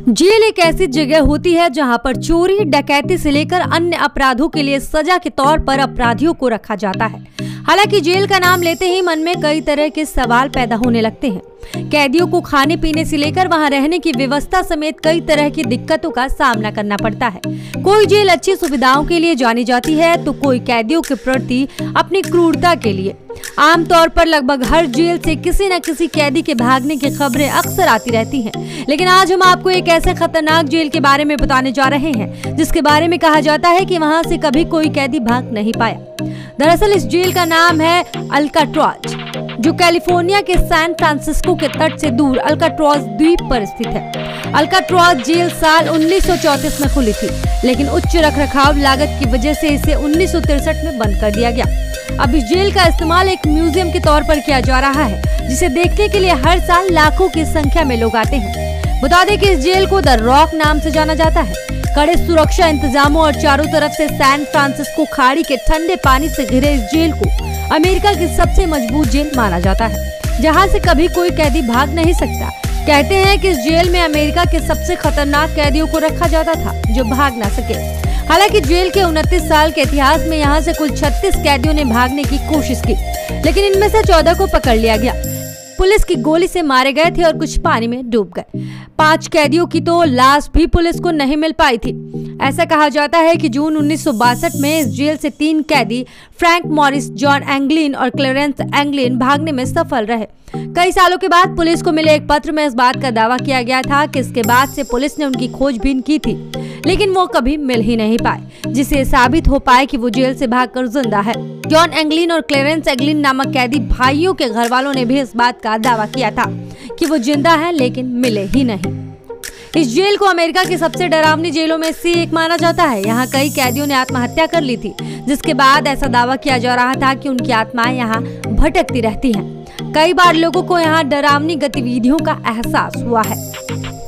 Jail एक ऐसी जगह होती है जहां पर चोरी, डकैती से लेकर अन्य अपराधों के लिए सजा के तौर पर अपराधियों को रखा जाता है। हालांकि जेल का नाम लेते ही मन में कई तरह के सवाल पैदा होने लगते हैं। कैदियों को खाने पीने से लेकर वहां रहने की व्यवस्था समेत कई तरह की दिक्कतों का सामना करना पड़ता है। कोई जेल अच्छी सुविधाओं के लिए जानी जाती है तो कोई कैदियों के प्रति अपनी क्रूरता के लिए। आमतौर पर लगभग हर जेल से किसी न किसी कैदी के भागने की खबरें अक्सर आती रहती हैं। लेकिन आज हम आपको एक ऐसे खतरनाक जेल के बारे में बताने जा रहे हैं जिसके बारे में कहा जाता है कि वहां से कभी कोई कैदी भाग नहीं पाया। दरअसल इस जेल का नाम है अल्काट्राज, जो कैलिफोर्निया के सैन फ्रांसिस्को के तट से दूर अल्काट्राज द्वीप पर स्थित है। अल्काट्राज जेल साल 1934 में खुली थी, लेकिन उच्च रखरखाव लागत की वजह से इसे 1963 में बंद कर दिया गया। अब इस जेल का इस्तेमाल एक म्यूजियम के तौर पर किया जा रहा है, जिसे देखने के लिए हर साल लाखों की संख्या में लोग आते हैं। बता दें कि इस जेल को द रॉक नाम से जाना जाता है। कड़े सुरक्षा इंतजामों और चारों तरफ से सैन फ्रांसिस्को खाड़ी के ठंडे पानी से घिरे इस जेल को अमेरिका की सबसे मजबूत जेल माना जाता है, जहां से कभी कोई कैदी भाग नहीं सकता। कहते हैं कि इस जेल में अमेरिका के सबसे खतरनाक कैदियों को रखा जाता था, जो भाग ना सके। हालांकि जेल के 29 साल के इतिहास में यहाँ से कुल 36 कैदियों ने भागने की कोशिश की, लेकिन इनमें से 14 को पकड़ लिया गया। पुलिस की गोली से मारे गए थे और कुछ पानी में डूब गए। 5 कैदियों की तो लाश भी पुलिस को नहीं मिल पाई थी। ऐसा कहा जाता है कि जून 1962 में इस जेल से 3 कैदी फ्रैंक मॉरिस, जॉन एंगलिन और क्लेरेंस एंगलिन भागने में सफल रहे। कई सालों के बाद पुलिस को मिले एक पत्र में इस बात का दावा किया गया था कि इसके बाद से पुलिस ने उनकी खोजबीन की थी, लेकिन वो कभी मिल ही नहीं पाए, जिससे साबित हो पाए कि वो जेल से भागकर जिंदा है। जॉन एंगलिन और क्लेरेंस एंगलिन नामक कैदी भाइयों के घर वालों ने भी इस बात का दावा किया था कि वो जिंदा है, लेकिन मिले ही नहीं। इस जेल को अमेरिका की सबसे डरावनी जेलों में से एक माना जाता है। यहाँ कई कैदियों ने आत्महत्या कर ली थी, जिसके बाद ऐसा दावा किया जा रहा था कि उनकी आत्माएं यहाँ भटकती रहती हैं। कई बार लोगों को यहाँ डरावनी गतिविधियों का एहसास हुआ है।